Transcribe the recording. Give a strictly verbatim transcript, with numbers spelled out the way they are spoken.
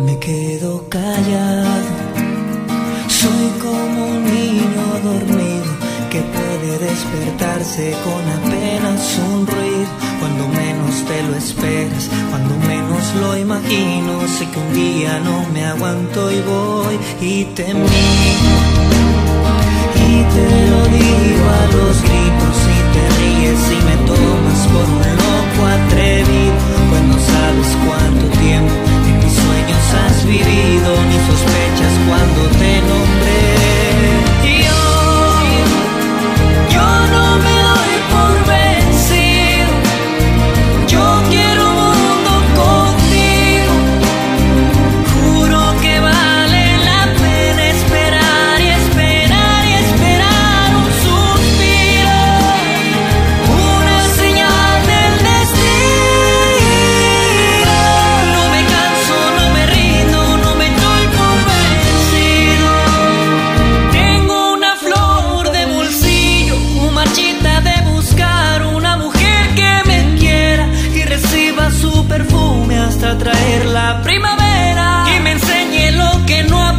Me quedo callado, soy como un niño dormido que puede despertarse con apenas un ruido. Cuando menos te lo esperas, cuando menos lo imagino, sé que un día no me aguanto y voy y te miro. Y te lo digo a los gritos y te ríes y me tomas por un loco atrevido. Pues no sabes cuánto tiempo en mis sueños has vivido, ni sospechas cuando te nombré. Y hoy yo no me doy por vencido, yo quiero un mundo contigo. Juro que vale la pena esperar y esperar y esperar un suspiro, una señal del destino. No me canso, no me rindo, no me doy por vencido. Tengo una flor de bolsillo, una marchita de buscar una mujer que me quiera y reciba su perfume hasta traer la primavera y me enseñe lo que no